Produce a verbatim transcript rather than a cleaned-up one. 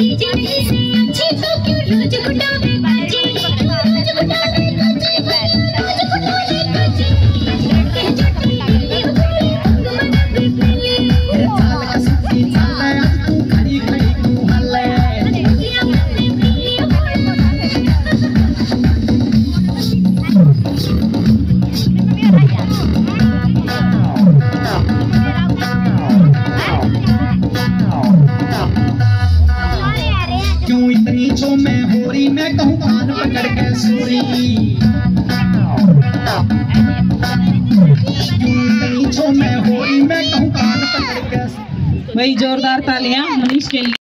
चीज नहीं से अच्छी तो क्यों रोज गुटावे बाजी, रोज गुटावे बाजी, रोज गुटावे बाजी। लड़के जटी बोले अंग मनावे पहले, चाल का सुखी चाल है तू खड़ी खड़ी तू हल्ले, दुनिया में पहले बोल क्यों इतनी जो मैं हो रही, मैं कहूँ कान पकड़ के सूरी, क्यों इतनी जो मैं हो रही, मैं कहूँ कान पकड़ के। वही जोरदार तालियां मनीष के लिए।